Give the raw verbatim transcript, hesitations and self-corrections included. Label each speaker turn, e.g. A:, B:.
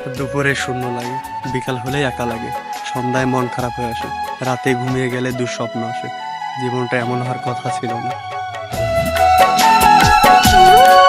A: দুপুরে শূন্য লাগে, বিকাল হলেই একা লাগে, সন্ধ্যায় মন খারাপ হয়ে আসে, রাতে ঘুমিয়ে গেলে দুঃস্বপ্ন আসে। জীবনটা এমন হওয়ার কথা ছিল না।